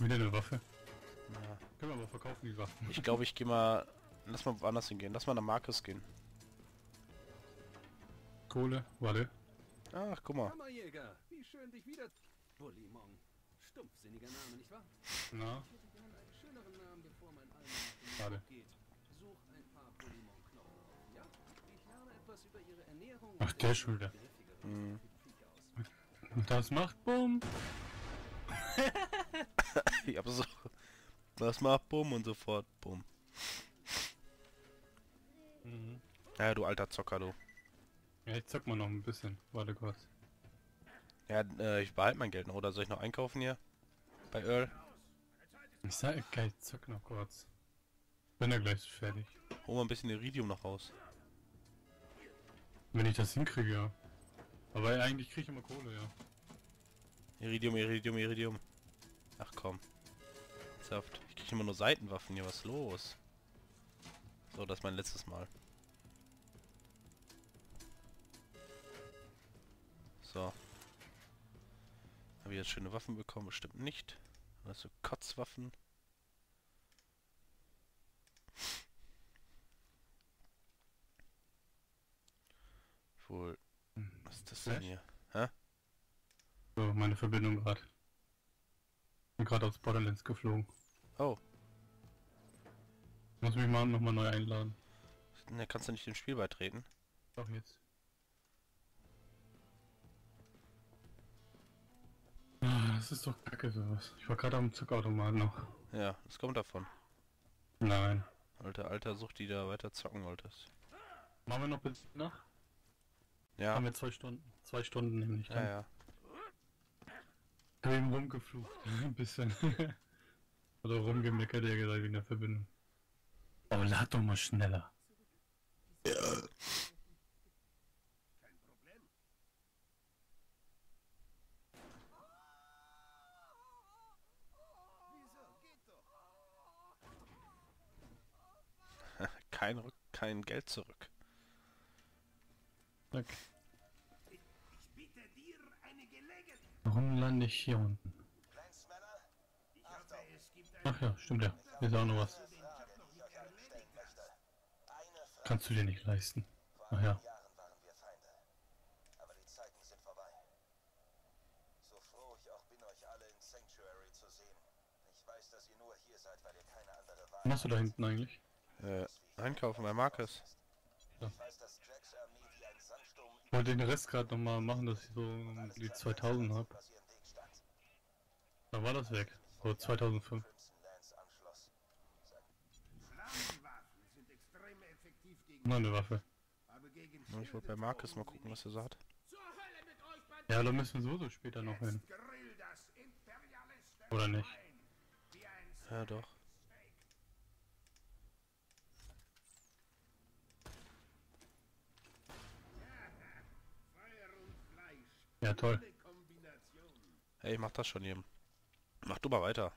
Wieder eine Waffe. Ja. Können wir aber verkaufen, die Waffen. Ich glaube, ich gehe mal... Lass mal woanders hingehen. Lass mal nach Markus gehen. Kohle, warte. Ach, guck mal. Kammerjäger, wie schön dich wieder... Bullimong. Stumpfsinniger Name, nicht wahr? Na, Ich hätte gern einen schöneren Namen, bevor mein Almanach in schade. den geht. Such ein paar Bullimong-Knochen auf, ja? Ich lerne etwas über ihre Ernährung... Ach, der schon wieder. Hm. Und das macht Bumm. Ich hab so... Was macht Bumm und sofort Bumm. Mhm. Ja, du alter Zocker, du. Ja, ich zock mal noch ein bisschen. Warte kurz. Ja, ich behalte mein Geld noch. Oder soll ich noch einkaufen hier? Bei Earl? Ich sag, geil, zock noch kurz. Bin ja gleich fertig. Hol mal ein bisschen Iridium noch raus. Wenn ich das hinkriege, ja. Aber eigentlich kriege ich immer Kohle, ja. Iridium, Iridium, Iridium. Ach komm. Saft. Ich kriege immer nur Seitenwaffen hier. Was ist los? So, das ist mein letztes Mal. So. Habe ich jetzt schöne Waffen bekommen? Bestimmt nicht. Also Kotzwaffen. Wohl. Was ist das denn Flash? hier? Hä? So, meine Verbindung gerade. Bin gerade aus Borderlands geflogen. Oh. Muss mich mal nochmal neu einladen. Ne, kannst du nicht dem Spiel beitreten? Doch jetzt. Ah, das ist doch kacke sowas. Ich war gerade am Zuckautomaten noch. Ja, das kommt davon. Nein. Alter Sucht, die da weiter zocken wolltest. Machen wir noch bitte nach? Ja. Haben wir 2 Stunden. 2 Stunden nämlich Ja, dann. ja. Ich hab eben rumgeflucht. Ein bisschen. Oder rumgemeckert, ja gesagt, wegen der Verbindung. Aber lad doch mal schneller. Kein Geld zurück. Zack. Warum lande ich hier unten? Ach ja, stimmt ja. Hier ist auch noch was. Kannst du dir nicht leisten. Ach ja. Aber die Zeiten sind vorbei. So froh ich auch bin, euch alle in Sanctuary zu sehen. Ich weiß, dass ihr nur hier seid, weil ihr keine andere Wahl Was machst du da hinten eigentlich? Einkaufen bei Markus. Ja. Ich weiß, dass Jacks Armee wie ein Sandsturm Ich wollte den Rest gerade nochmal machen, dass ich so die 2000 habe. was ihren Weg stand. Da war das weg. So 2005. Crimson Lance anschloss. Flammenwaffen sind extrem effektiv gegen... Noch eine Waffe. Aber gegen Ich wollte bei Markus mal gucken, was er sagt. Zur Hölle mit euch, Banditen! Ja, da müssen wir sowieso später noch hin. Grill das Imperialisten Oder nicht? wie ein Ja, doch. Steak. Feuer und Fleisch. Ja, toll. Eine Kombination. Hey, mach das schon eben. Mach du mal weiter.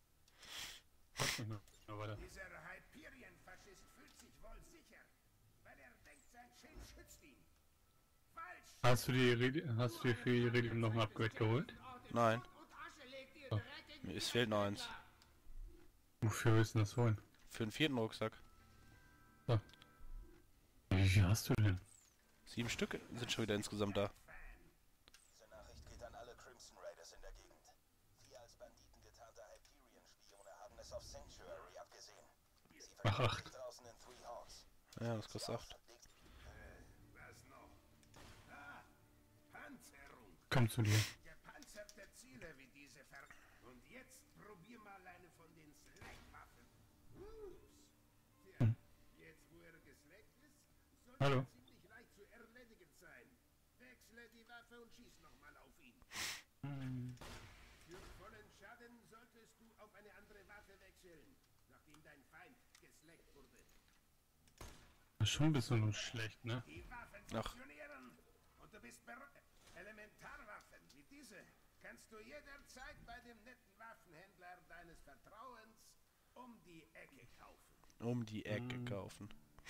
Ja, weiter. Dieser Hyperion-Faschist fühlt sich wohl sicher, weil er denkt, sein Schild schützt ihn. Falsch! Hast du dir für die Iridium noch ein Upgrade geholt? Nein, Und Asche legt ihr Oh. direkt in es fehlt noch eins. Wofür willst du das holen? Für den 4. Rucksack. So. Wie viel hast du denn? 7 Stück sind schon wieder insgesamt da. Diese Nachricht geht an alle Crimson Raiders in der Gegend. 4 als Banditen getarnte Hyperion-Spione haben es auf Sanctuary abgesehen. Sie Ach, verstecken 8. sich draußen in Three Hawks. Ja, das kostet 8. Was noch? Ah, Panzerung. Komm zu dir. Gepanzerte Ziele wie diese Ver... Und jetzt probier mal eine von den Slack-Waffen. Ups. Tja, jetzt wo er geslackt ist, sollte Hallo. er ziemlich leicht zu erledigen sein. Wechsle die Waffe und schieß nochmal auf ihn. Für vollen Schaden solltest du auf eine andere Waffe wechseln, nachdem dein Feind geslackt wurde. Das ist schon ein bisschen schlecht, ne? Die Waffen Ach. funktionieren und du bist Elementarwaffen wie diese kannst du jederzeit bei dem netten Waffenhändler deines Vertrauens um die Ecke kaufen. Um die Ecke kaufen.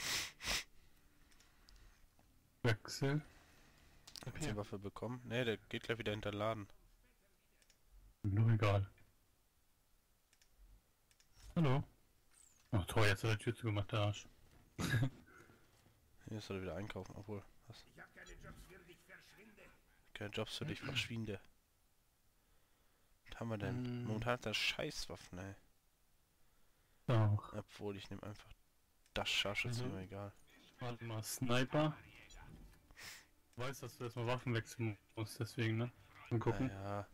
Wechsel. Hab ich die Waffe bekommen? Ne, der geht gleich wieder hinter den Laden. Nur egal. Hallo. Oh toll, jetzt hat er die Tür zugemacht, der Arsch. Hier soll er wieder einkaufen, obwohl. Was? Ich habe keine Jobs für dich, verschwinde. Keine Jobs für dich, verschwinde. Was haben wir denn? Momentan hat er Scheißwaffen, ey. Doch. Obwohl, ich nehme einfach das Scharfschütze, mir egal. Warte mal, Sniper. Du weißt, dass du erstmal Waffen wechseln musst, deswegen, ne? Mal gucken. Ja,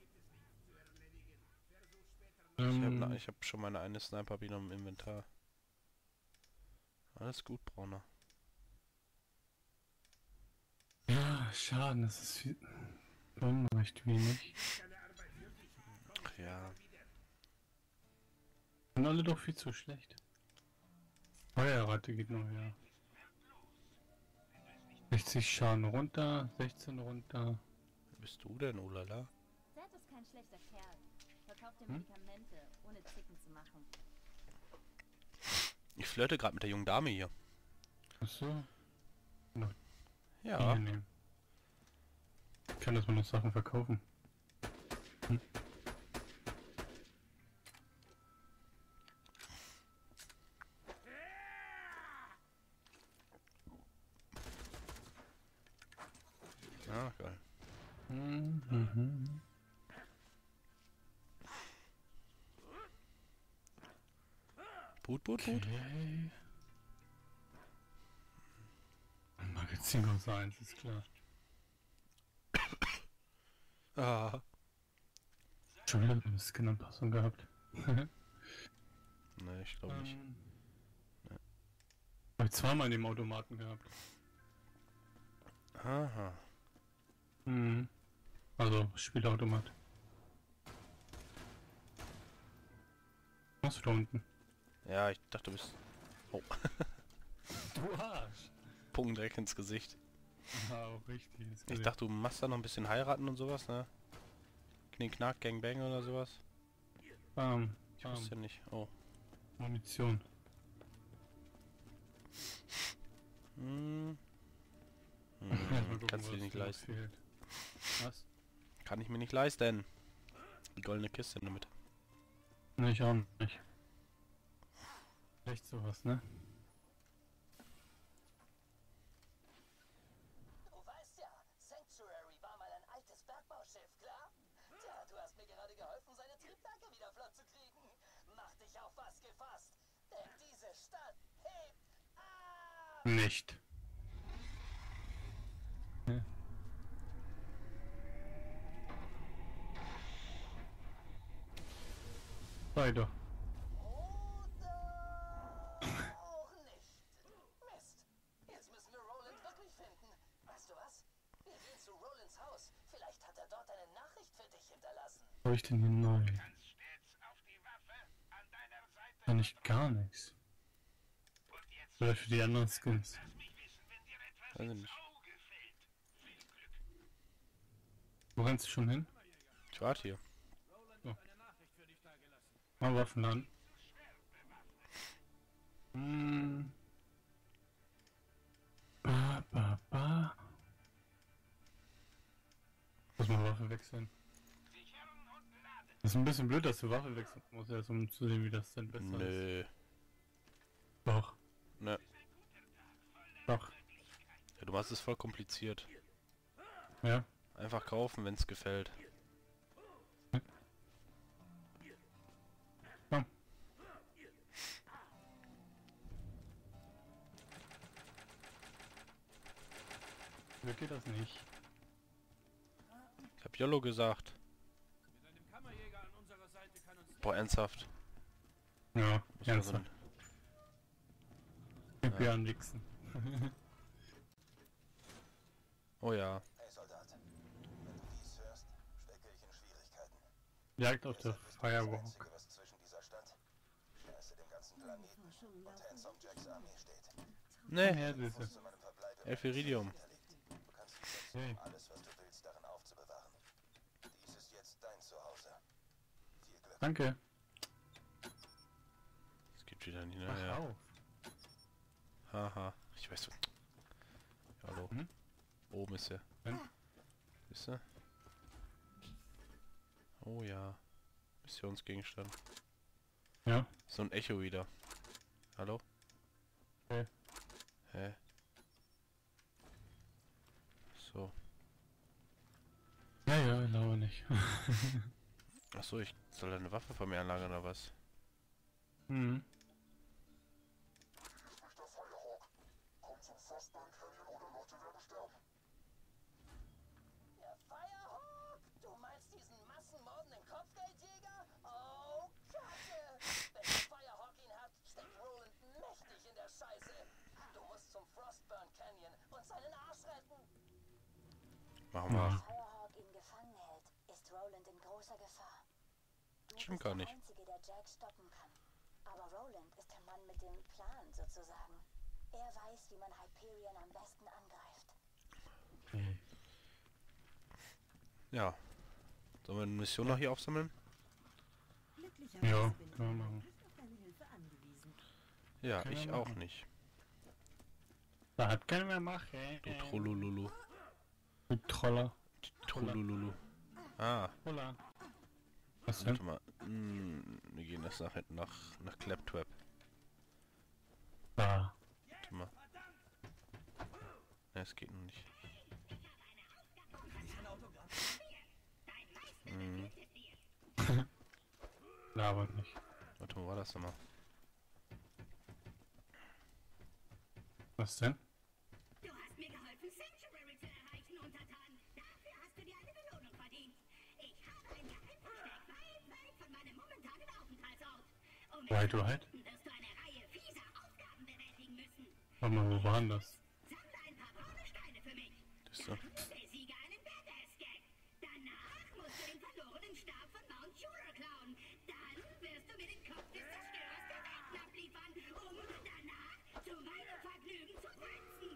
Ähm, ich hab schon meine eine Sniper wieder im Inventar. Alles gut, Brauner. ja, schade, das ist viel... recht wenig. Ach ja. Sind alle doch viel zu schlecht. Feuerrate geht noch, ja. 60 Schaden runter, 16 runter. Wer bist du denn, Olala? Zed ist kein schlechter Kerl. Verkauft dir Medikamente, ohne Zicken zu machen. Ich flirte gerade mit der jungen Dame hier. Achso. Ja. Nehmen. Ich kann das mal noch Sachen verkaufen. Ah, geil. Mhm. Boot. Okay. Magazin aus 1, ist klar. Ah. Schon wieder eine Skin-Anpassung gehabt. Ne, ich glaube nicht. Hab ich zweimal in dem Automaten gehabt. Aha. Mhm. Also, Spielautomat. Was du da unten? Ja, ich dachte, du bist... Oh, Du Arsch! Punkt direkt ins Gesicht. Ja, auch richtig. Ich dachte, du machst da noch ein bisschen heiraten und sowas, ne? Knick, Knack, Gangbang oder sowas. Bam. Ich wusste ja nicht. Oh. Munition. Hm. Mal gucken, Kannst du was dir nicht mir noch leisten. fehlt. Was? Kann ich mir nicht leisten. Die goldene Kiste in der Mitte. Ne, ich auch nicht. Vielleicht sowas, ne? Du weißt ja, Sanctuary war mal ein altes Bergbauschiff, klar? Tja, du hast mir gerade geholfen, seine Triebwerke wieder flott zu kriegen. Mach dich auf was gefasst, denn diese Stadt hebt ab! Nicht. Ja. Weiter. Oder auch nicht. Mist. Jetzt müssen wir Roland wirklich finden. Weißt du was? Wir gehen zu Rolands Haus. Vielleicht hat er dort eine Nachricht für dich hinterlassen. Was habe ich denn hier neu? Stets auf die Waffe an deiner Seite. Kann ich gar nichts. Und jetzt Vielleicht für die anderen Skins. lass mich wissen, wenn dir etwas Weiß ich ins nicht. Auge fällt. Viel Glück. Wo rennst du schon hin? Ich warte hier. Mal Waffen an. Hm. Ba. Muss mal Waffe wechseln. Das ist ein bisschen blöd, dass du Waffe wechseln musst, erst um zu sehen, wie das denn besser ist. Nö. Doch. Ne. Doch. Ja, du machst es voll kompliziert. Ja. Einfach kaufen, wenn es gefällt. Komm. Wie geht das nicht? Ich hab YOLO gesagt. Boah, ernsthaft. Ja, Muss man so ernsthaft. Ich will anwichsen. Oh ja. Hey Soldat, wenn du dies hörst, stecke ich in Schwierigkeiten. Jagd auf der Das Firewalk. Einzige, was zwischen dieser Stadt, scheiße dem ganzen Planeten und Handsome Jacks Armee steht. Ne, Ja, das ist Zu meinem Verbleib im Elfiridium. hinterlegt. Du kannst dich setzen, Hey. um alles, was du willst, darin aufzubewahren. Dies ist jetzt dein Zuhause. Viel Glück. Danke. Es geht wieder nicht, Mach naja. auf. Haha. Ich weiß so. Hallo. Hm? Oben ist er. Hm? Ist er? Oh ja. Missionsgegenstand. Ja? So ein Echo wieder. Hallo? Hä? Hä? So. Ja, ja, glaube nicht. Achso, ich soll eine Waffe von mir anlagern oder was? Hm. Der Firehawk? Du meinst diesen massenmordenden Kopfgeldjäger? Oh, Kacke! Wenn der Firehawk ihn hat, steckt Roland mächtig in der Scheiße. Du musst zum Frostburn Canyon und seinen Arsch retten. Machen wir. Wenn Firehawk ihn gefangen hält, ist Roland in großer Gefahr. Du Stimmt bist gar der nicht. Einzige, der Jack stoppen kann. Aber Roland ist der Mann mit dem Plan, sozusagen. Er weiß, wie man Hyperion am besten angreift. Okay. Ja. Sollen wir eine Mission noch hier aufsammeln? Ja, können wir machen. Ja, Können wir ich auch machen. nicht. Das können wir machen. Du Trollululu. Du Troller. Trollululu. Ah, Troller. Was warte denn? mal. Wir gehen erst nach hinten nach Claptrap. Da. Warte mal. Ne, es geht noch nicht. Labert nicht. Warte mal, war das nochmal? Was denn? Du hast mir geholfen, Sanctuary zu erreichen, Untertan. Dafür hast du dir eine Belohnung verdient. Ich habe ein Geheimversteck weit von meinem momentanen Aufenthaltsort. Um es Right, zu right. finden, wirst du eine Reihe fieser Aufgaben bewältigen müssen. Warte mal, wo war denn das? Sammle ein paar braune Steine für mich. Das ist so. Besiege einen Badass-Gag. Danach musst du den verlorenen Stab von Mount Jura klauen. Dann wirst du mir den Kopf des Zerstörers der Welten abliefern, um danach zu meinem Vergnügen zu tanzen.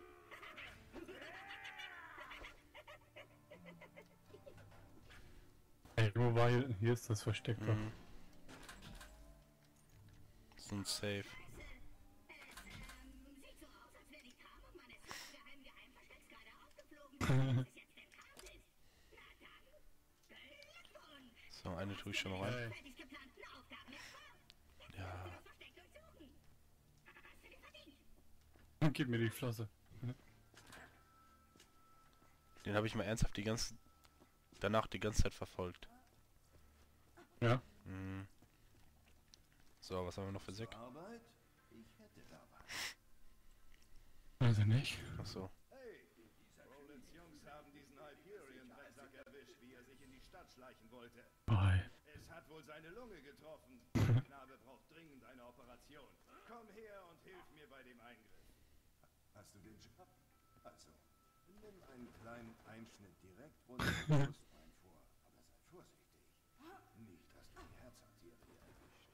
Ey, wo war hier ist das Versteck doch. So ein Safe. Sieht so aus, als wäre die Tarnung meines geheimen Geheimverstecks gerade aufgeflogen, bis es jetzt enttarnt ist. Na dann, Glückwunsch! So, eine tue ich schon mal rein. Ey. Fertig geplanten Aufgaben ist vor. Ja. Das Versteck durchsuchen. Hast du dir verdient? Gib mir die Flosse. Den habe ich mal ernsthaft danach die ganze Zeit verfolgt. Ja? Mhm. So, was haben wir noch für Sek? Arbeit? Ich hätte da was. Also nicht. Achso. Hey, Rolands Jungs haben diesen Hyperion-Drecksack erwischt, wie er sich in die Stadt schleichen wollte. Bye. Es hat wohl seine Lunge getroffen. Der Knabe braucht dringend eine Operation. Komm her und hilf mir bei dem Eingriff. Hast du den Job? Also, nimm einen kleinen Einschnitt direkt unter dem Brustbein vor. Aber sei vorsichtig. Nicht, dass du die Herzarterie erwischt.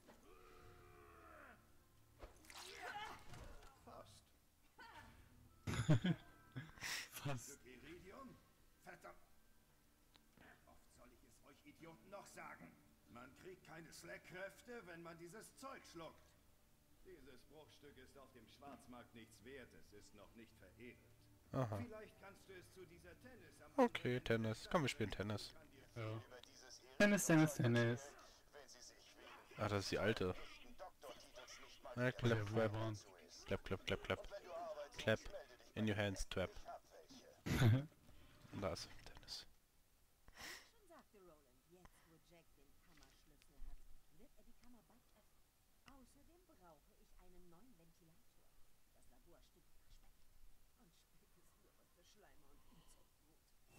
Fast. Fast. Iridium? Verdammt! Oft soll ich es euch Idioten noch sagen. Man kriegt keine Slack-Kräfte, wenn man dieses Zeug schluckt. Dieses Bruchstück ist auf dem Schwarzmarkt nichts wert. Es ist noch nicht veredelt. Aha. Vielleicht kannst du es zu dieser Tennis am Okay, Tennis. Komm, wir spielen Tennis. Ja. Tennis, Tennis, Tennis. Ach, das ist die alte. Clap, Ja, wo clap. waren? Clap, clap, clap, clap. Clap. In your hands, trap. Und da ist Tennis. Schon sagte Roland, jetzt wo Jack den Kammerschlüssel hat, wird er die Kammer bald öffnen. Außerdem brauche ich einen neuen Ventilator. Das Labor stinkt nach Speck. Und Speck ist nur was für Schleimer und Inzuchtbrut.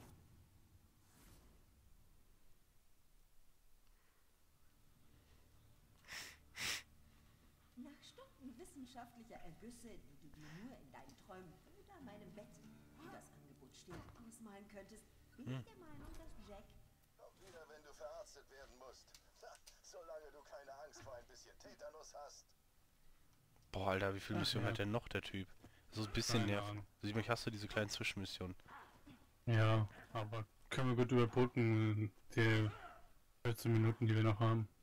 Nach Stunden wissenschaftlicher Ergüsse, die du dir nur in deinen Träumen oder meinem Bett, wie das Angebot steht, ausmalen könntest, bin ich der Meinung, dass Jack Auch wieder, wenn du verarztet werden musst. Solange du keine Angst vor ein bisschen Tetanus hast. Boah, Alter, wie viele Missionen hat denn noch der Typ? So ein bisschen Keine nervig. Ahnung. Sieh mal, hast du diese kleinen Zwischenmissionen. Ja, aber können wir gut überbrücken, die 14 Minuten, die wir noch haben.